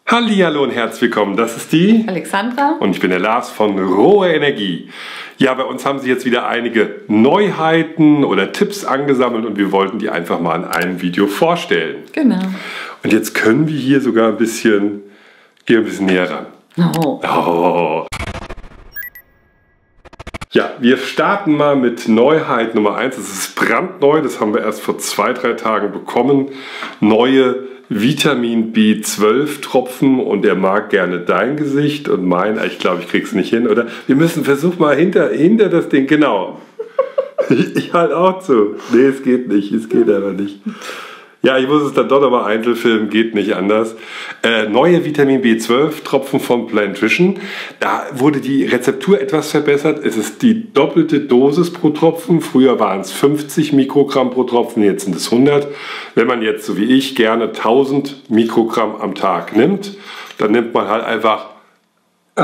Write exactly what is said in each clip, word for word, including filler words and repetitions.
Hallihallo und herzlich willkommen, das ist die Alexandra und ich bin der Lars von Rohe Energie. Ja, bei uns haben sich jetzt wieder einige Neuheiten oder Tipps angesammelt und wir wollten die einfach mal in einem Video vorstellen. Genau. Und jetzt können wir hier sogar ein bisschen, gehen ein bisschen näher ran. Oh. Oh. Ja, wir starten mal mit Neuheit Nummer eins. Das ist brandneu, das haben wir erst vor zwei, drei Tagen bekommen. Neue Vitamin B zwölf Tropfen und er mag gerne dein Gesicht und mein, ich glaube, ich krieg's nicht hin, oder? Wir müssen versuchen mal hinter, hinter das Ding, genau. Ich halte auch zu. Nee, es geht nicht, es geht aber nicht. Ja, ich muss es dann doch nochmal einzelfilmen, geht nicht anders. Äh, neue Vitamin B zwölf Tropfen von Plantrition. Da wurde die Rezeptur etwas verbessert. Es ist die doppelte Dosis pro Tropfen. Früher waren es fünfzig Mikrogramm pro Tropfen, jetzt sind es hundert. Wenn man jetzt, so wie ich, gerne tausend Mikrogramm am Tag nimmt, dann nimmt man halt einfach äh,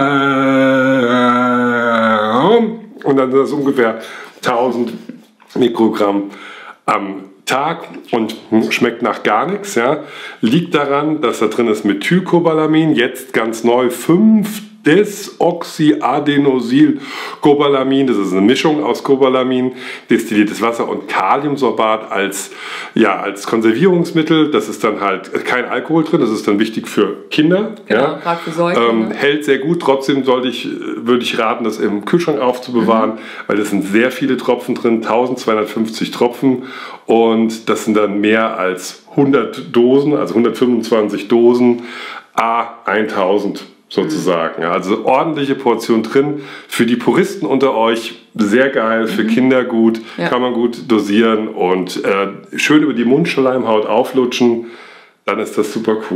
und dann sind das ungefähr tausend Mikrogramm am Tag und schmeckt nach gar nichts. Ja. Liegt daran, dass da drin ist Methylcobalamin, jetzt ganz neu fünf Desoxyadenosylcobalamin. Das ist eine Mischung aus Cobalamin, destilliertes Wasser und Kaliumsorbat als, ja, als Konservierungsmittel. Das ist dann halt kein Alkohol drin, das ist dann wichtig für Kinder. Genau, ja. gerade für Säuglinge. Ähm, hält sehr gut, trotzdem sollte ich, würde ich raten, das im Kühlschrank aufzubewahren, mhm. weil das sind sehr viele Tropfen drin, eintausendzweihundertfünfzig Tropfen und das sind dann mehr als hundert Dosen, also hundertfünfundzwanzig Dosen, a tausend sozusagen. Also ordentliche Portion drin. Für die Puristen unter euch sehr geil, für mhm. Kinder gut, ja. kann man gut dosieren und äh, schön über die Mundschleimhaut auflutschen, dann ist das super cool.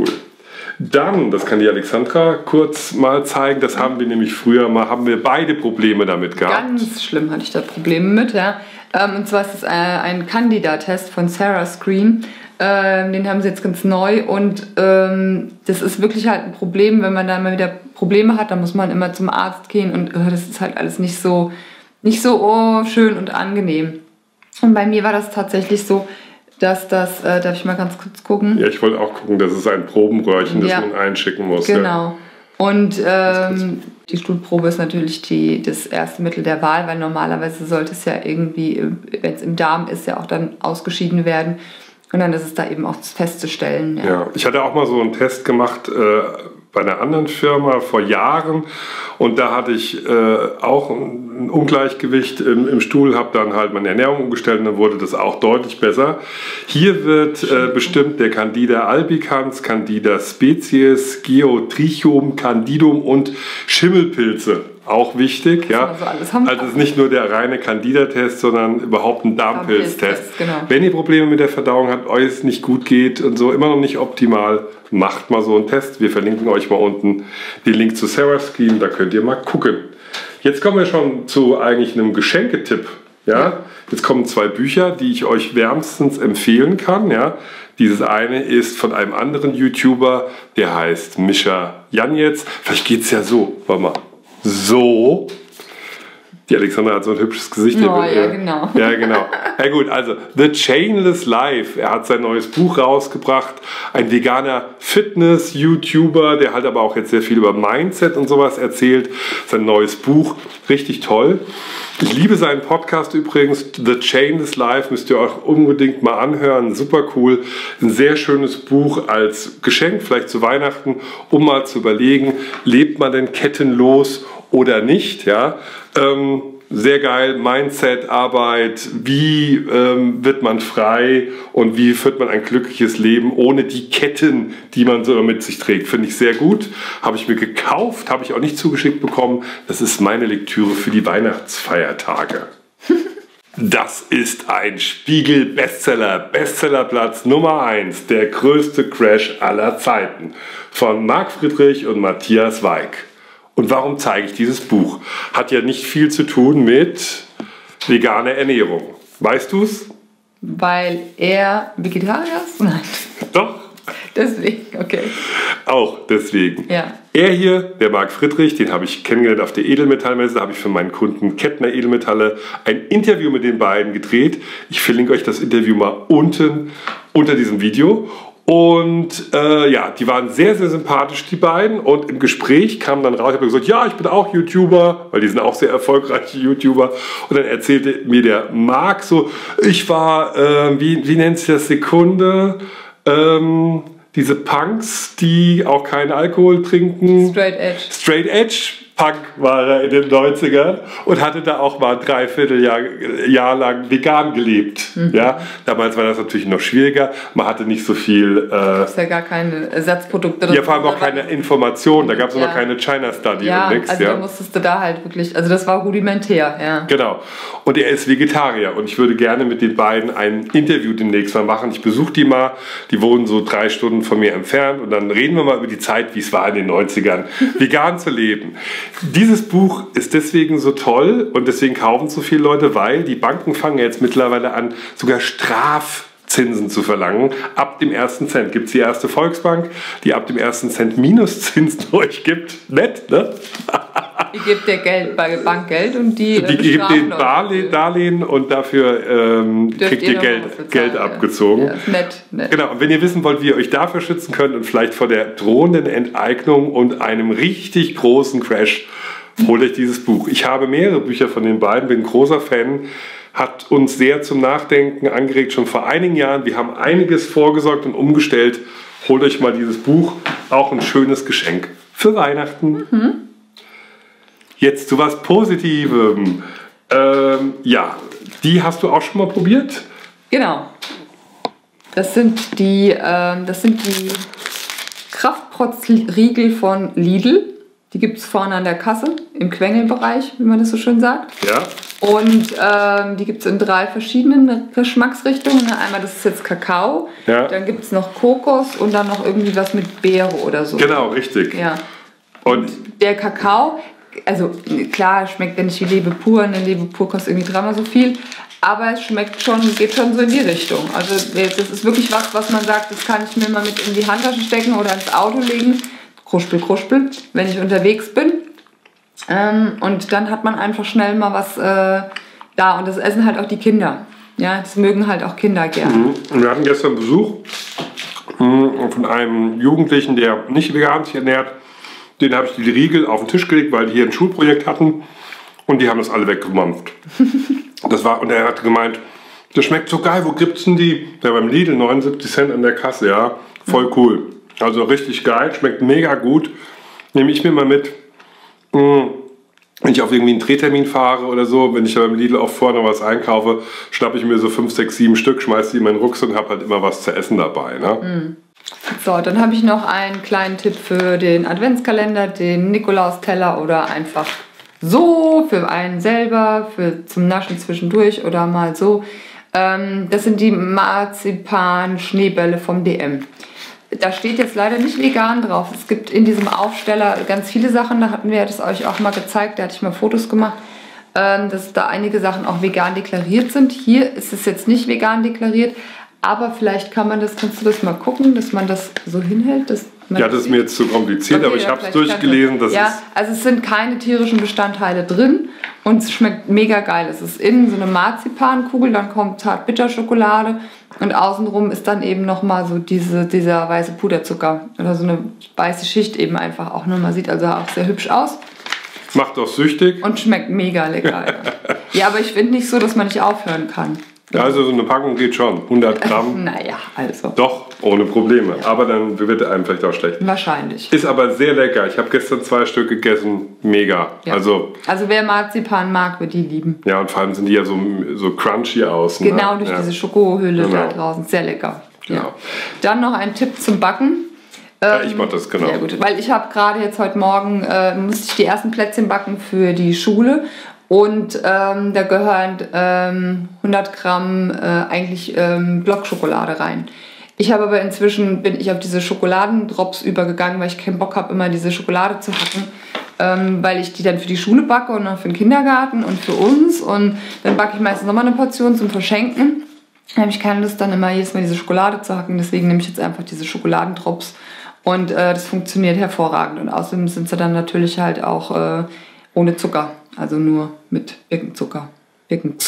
Dann, das kann die Alexandra kurz mal zeigen, das haben wir nämlich früher mal, haben wir beide Probleme damit gehabt. Ganz schlimm hatte ich da Probleme mit, ja. Ähm, und zwar ist es ein Candida-Test von Sarah Screen. Ähm, den haben sie jetzt ganz neu und ähm, das ist wirklich halt ein Problem, wenn man da mal wieder Probleme hat, dann muss man immer zum Arzt gehen und äh, das ist halt alles nicht so, nicht so oh, schön und angenehm. Und bei mir war das tatsächlich so, dass das, äh, darf ich mal ganz kurz gucken? Ja, ich wollte auch gucken, das ist ein Probenröhrchen, das ja. man einschicken muss. Genau. Ja. Und ähm, die Stuhlprobe ist natürlich die, das erste Mittel der Wahl, weil normalerweise sollte es ja irgendwie, wenn es im Darm ist, ja auch dann ausgeschieden werden. Und dann ist es da eben auch festzustellen. Ja, ja, ich hatte auch mal so einen Test gemacht äh, bei einer anderen Firma vor Jahren und da hatte ich äh, auch ein Ungleichgewicht im, im Stuhl, habe dann halt meine Ernährung umgestellt und dann wurde das auch deutlich besser. Hier wird äh, bestimmt der Candida albicans, Candida species, Geotrichum, Candidum und Schimmelpilze. Auch wichtig, ja. Also, alles haben also es ist nicht nur der reine Candida-Test, sondern überhaupt ein Darmpilz-Test. Genau. Wenn ihr Probleme mit der Verdauung habt, euch es nicht gut geht und so, immer noch nicht optimal, macht mal so einen Test. Wir verlinken euch mal unten den Link zu Sarah Screen, da könnt ihr mal gucken. Jetzt kommen wir schon zu eigentlich einem Geschenketipp. Ja? Ja. Jetzt kommen zwei Bücher, die ich euch wärmstens empfehlen kann. Ja? Dieses eine ist von einem anderen YouTuber, der heißt Mischa Janetz. Vielleicht geht es ja so, warte mal. So. Die Alexandra hat so ein hübsches Gesicht. Oh, ja, genau. Ja, genau. Ja gut, also The Chainless Life. Er hat sein neues Buch rausgebracht. Ein veganer Fitness-YouTuber, der halt aber auch jetzt sehr viel über Mindset und sowas erzählt. Sein neues Buch, richtig toll. Ich liebe seinen Podcast übrigens, The Chainless Life, müsst ihr euch unbedingt mal anhören, super cool. Ein sehr schönes Buch als Geschenk, vielleicht zu Weihnachten, um mal zu überlegen, lebt man denn kettenlos oder nicht, ja. Ähm, sehr geil, Mindset, Arbeit, wie ähm, wird man frei und wie führt man ein glückliches Leben ohne die Ketten, die man so mit sich trägt. Finde ich sehr gut, habe ich mir gekauft, habe ich auch nicht zugeschickt bekommen. Das ist meine Lektüre für die Weihnachtsfeiertage. Das ist ein Spiegel-Bestseller, Bestsellerplatz Nummer eins, der größte Crash aller Zeiten von Marc Friedrich und Matthias Weig. Und warum zeige ich dieses Buch? Hat ja nicht viel zu tun mit veganer Ernährung. Weißt du es? Weil er Vegetarier ist? Nein. Doch. Deswegen, okay. Auch deswegen. Ja. Er hier, der Marc Friedrich, den habe ich kennengelernt auf der Edelmetallmesse, da habe ich für meinen Kunden Kettner Edelmetalle ein Interview mit den beiden gedreht. Ich verlinke euch das Interview mal unten unter diesem Video. Und äh, ja, die waren sehr, sehr sympathisch, die beiden. Und im Gespräch kam dann raus, ich habe gesagt, ja, ich bin auch YouTuber, weil die sind auch sehr erfolgreiche YouTuber. Und dann erzählte mir der Marc so, ich war, äh, wie, wie nennt sich das, Sekunde, ähm, diese Punks, die auch keinen Alkohol trinken. Straight Edge. Straight Edge. Punk war er in den neunzigern und hatte da auch mal ein Dreivierteljahr Jahr lang vegan gelebt. Mhm. Ja, damals war das natürlich noch schwieriger. Man hatte nicht so viel. Äh, da gab es ja gar keine Ersatzprodukte. Ja, vor allem auch keine Informationen. Da gab es ja noch keine China Study ja, und nichts. Also ja, da musstest du da halt wirklich. Also das war rudimentär. Ja. Genau. Und er ist Vegetarier und ich würde gerne mit den beiden ein Interview demnächst mal machen. Ich besuche die mal. Die wohnen so drei Stunden von mir entfernt und dann reden wir mal über die Zeit, wie es war in den neunzigern, vegan zu leben. Dieses Buch ist deswegen so toll und deswegen kaufen so viele Leute, weil die Banken fangen jetzt mittlerweile an, sogar Strafzinsen zu verlangen. Ab dem ersten Cent gibt es die erste Volksbank, die ab dem ersten Cent Minuszinsen euch gibt. Nett, ne? Die gibt der Geld bei Bankgeld und die Die gibt den Darlehen, Darlehen und dafür ähm, kriegt ihr Geld, Geld ja. abgezogen. Ja, nett, nett. Genau, und wenn ihr wissen wollt, wie ihr euch dafür schützen könnt und vielleicht vor der drohenden Enteignung und einem richtig großen Crash, holt euch dieses Buch. Ich habe mehrere Bücher von den beiden, bin ein großer Fan, hat uns sehr zum Nachdenken angeregt, schon vor einigen Jahren. Wir haben einiges vorgesorgt und umgestellt. Holt euch mal dieses Buch, auch ein schönes Geschenk für Weihnachten. Mhm. Jetzt zu was Positivem. Ähm, ja, die hast du auch schon mal probiert? Genau. Das sind die, ähm, das sind die Kraftprotz-Riegel von Lidl. Die gibt es vorne an der Kasse, im Quengelbereich, wie man das so schön sagt. Ja. Und ähm, die gibt es in drei verschiedenen Geschmacksrichtungen. Einmal, das ist jetzt Kakao, ja. Dann gibt es noch Kokos und dann noch irgendwie was mit Beere oder so. Genau, richtig. Ja. Und der Kakao, also klar, schmeckt der nicht wie Lebe pur, eine Lebe pur kostet irgendwie dreimal so viel, aber es schmeckt schon, geht schon so in die Richtung. Also das ist wirklich was, was man sagt, das kann ich mir mal mit in die Handtasche stecken oder ins Auto legen, kruspel, kruspel, wenn ich unterwegs bin. Ähm, und dann hat man einfach schnell mal was äh, da und das essen halt auch die Kinder. Ja, das mögen halt auch Kinder gerne. Mhm. Wir hatten gestern Besuch mh, von einem Jugendlichen, der nicht vegan sich ernährt. Den habe ich die Riegel auf den Tisch gelegt, weil die hier ein Schulprojekt hatten und die haben das alle weggemampft. Das war, und er hat gemeint, das schmeckt so geil, wo gibt's denn die? Ja, beim Lidl neunundsiebzig Cent an der Kasse, ja, voll cool. Also richtig geil, schmeckt mega gut. Nehme ich mir mal mit, wenn ich auf irgendwie einen Drehtermin fahre oder so, wenn ich beim Lidl auch vorne was einkaufe, schnappe ich mir so fünf, sechs, sieben Stück, schmeiße die in meinen Rucksack und habe halt immer was zu essen dabei. Ne? Mhm. So, dann habe ich noch einen kleinen Tipp für den Adventskalender, den Nikolausteller oder einfach so für einen selber, für zum Naschen zwischendurch oder mal so. Ähm, das sind die Marzipan-Schneebälle vom D M. Da steht jetzt leider nicht vegan drauf. Es gibt in diesem Aufsteller ganz viele Sachen, da hatten wir das euch auch mal gezeigt, da hatte ich mal Fotos gemacht, ähm, dass da einige Sachen auch vegan deklariert sind. Hier ist es jetzt nicht vegan deklariert, aber vielleicht kann man das, kannst du das mal gucken, dass man das so hinhält? Dass man ja, das ist mir jetzt zu kompliziert, okay, aber ich ja, habe es durchgelesen. Dass ja, also es sind keine tierischen Bestandteile drin und es schmeckt mega geil. Es ist innen so eine Marzipankugel, dann kommt Zartbitterschokolade und außenrum ist dann eben nochmal so diese, dieser weiße Puderzucker oder so eine weiße Schicht eben einfach auch. Man sieht also auch sehr hübsch aus. Macht auch süchtig. Und schmeckt mega lecker. Ja, aber ich finde nicht so, dass man nicht aufhören kann. Ja, also so eine Packung geht schon. hundert Gramm. Naja, also. Doch, ohne Probleme. Ja. Aber dann wird einem vielleicht auch schlecht. Wahrscheinlich. Ist aber sehr lecker. Ich habe gestern zwei Stück gegessen. Mega. Ja. Also, also wer Marzipan mag, wird die lieben. Ja, und vor allem sind die ja so, so crunchy außen. Genau, ne? durch ja. diese Schokohülle genau. da draußen. Sehr lecker. Genau. Ja. Dann noch ein Tipp zum Backen. Ja, ich mach das, genau. Sehr gut, weil ich habe gerade jetzt heute Morgen, äh, musste ich die ersten Plätzchen backen für die Schule. Und ähm, da gehören ähm, hundert Gramm äh, eigentlich ähm, Blockschokolade rein. Ich habe aber inzwischen, bin ich auf diese Schokoladendrops übergegangen, weil ich keinen Bock habe, immer diese Schokolade zu hacken. Ähm, weil ich die dann für die Schule backe und dann für den Kindergarten und für uns. Und dann backe ich meistens nochmal eine Portion zum Verschenken. Da habe ich keine Lust, dann immer jedes Mal diese Schokolade zu hacken. Deswegen nehme ich jetzt einfach diese Schokoladendrops. Und äh, das funktioniert hervorragend. Und außerdem sind sie dann natürlich halt auch äh, ohne Zucker. Also nur mit Birkenzucker. Birkenzucker.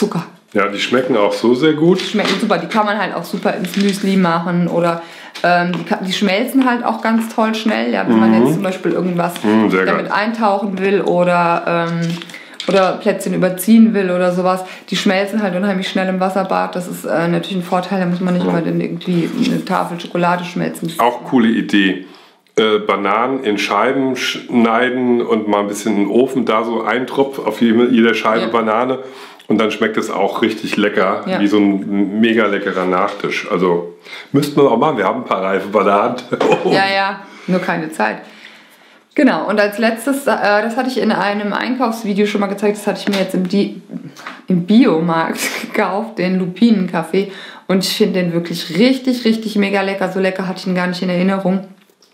Ja, die schmecken auch so sehr gut. Die schmecken super, die kann man halt auch super ins Müsli machen oder ähm, die, kann, die schmelzen halt auch ganz toll schnell, ja, wenn mhm. man jetzt zum Beispiel irgendwas mhm, damit geil. eintauchen will oder, ähm, oder Plätzchen überziehen will oder sowas. Die schmelzen halt unheimlich schnell im Wasserbad, das ist äh, natürlich ein Vorteil, da muss man nicht mhm. immer dann irgendwie eine Tafel Schokolade schmelzen. Auch coole Idee. Äh, Bananen in Scheiben schneiden und mal ein bisschen in den Ofen, da so ein Tropf auf jeder Scheibe ja. Banane. Und dann schmeckt es auch richtig lecker, ja. wie so ein mega leckerer Nachtisch. Also müssten wir auch machen, wir haben ein paar reife Bananen. Oh. Ja, ja, nur keine Zeit. Genau, und als letztes, äh, das hatte ich in einem Einkaufsvideo schon mal gezeigt, das hatte ich mir jetzt im, Di im Biomarkt gekauft, den Lupinenkaffee. Und ich finde den wirklich richtig, richtig mega lecker. So lecker hatte ich ihn gar nicht in Erinnerung.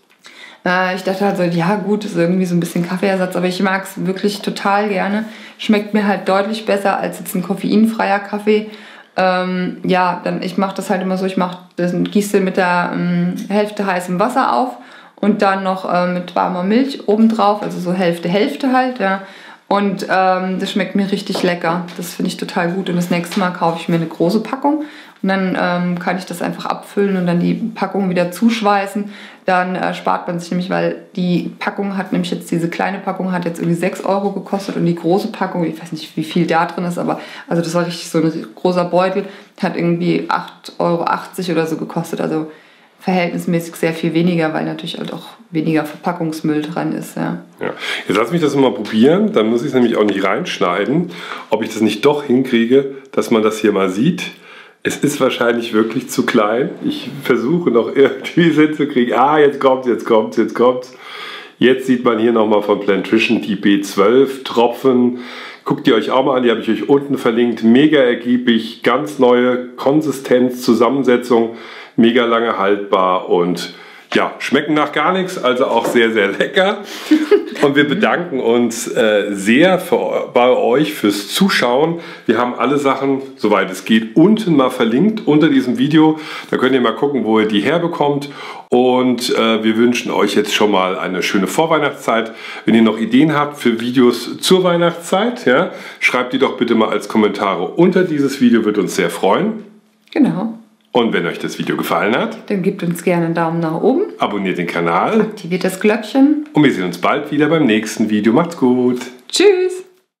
Ich dachte halt so, ja gut, ist irgendwie so ein bisschen Kaffeeersatz, aber ich mag es wirklich total gerne. Schmeckt mir halt deutlich besser als jetzt ein koffeinfreier Kaffee. Ähm, ja, dann ich mache das halt immer so, ich mache das, gieße den mit der ähm, Hälfte heißem Wasser auf und dann noch äh, mit warmer Milch obendrauf, also so Hälfte, Hälfte halt, ja. Und ähm, das schmeckt mir richtig lecker. Das finde ich total gut. Und das nächste Mal kaufe ich mir eine große Packung und dann ähm, kann ich das einfach abfüllen und dann die Packung wieder zuschweißen. Dann äh, spart man sich nämlich, weil die Packung hat nämlich jetzt, diese kleine Packung hat jetzt irgendwie sechs Euro gekostet und die große Packung, ich weiß nicht, wie viel da drin ist, aber also das war richtig so ein großer Beutel, hat irgendwie acht Euro achtzig oder so gekostet. Also verhältnismäßig sehr viel weniger, weil natürlich halt auch weniger Verpackungsmüll dran ist. Ja. Ja. Jetzt lass mich das mal probieren, dann muss ich es nämlich auch nicht reinschneiden, ob ich das nicht doch hinkriege, dass man das hier mal sieht. Es ist wahrscheinlich wirklich zu klein. Ich versuche noch irgendwie es hinzukriegen. Ah, jetzt kommt jetzt kommt jetzt kommt Jetzt sieht man hier nochmal von Plantrition die B zwölf Tropfen. Guckt ihr euch auch mal an, die habe ich euch unten verlinkt. Mega ergiebig, ganz neue Konsistenz, Zusammensetzung, mega lange haltbar und ja, schmecken nach gar nichts, also auch sehr, sehr lecker. Und wir bedanken uns äh, sehr für, bei euch fürs Zuschauen. Wir haben alle Sachen, soweit es geht, unten mal verlinkt unter diesem Video. Da könnt ihr mal gucken, wo ihr die herbekommt. Und äh, wir wünschen euch jetzt schon mal eine schöne Vorweihnachtszeit. Wenn ihr noch Ideen habt für Videos zur Weihnachtszeit, ja, schreibt die doch bitte mal als Kommentare unter dieses Video, wird uns sehr freuen. Genau. Und wenn euch das Video gefallen hat, dann gebt uns gerne einen Daumen nach oben. Abonniert den Kanal. Aktiviert das Glöckchen. Und wir sehen uns bald wieder beim nächsten Video. Macht's gut. Tschüss.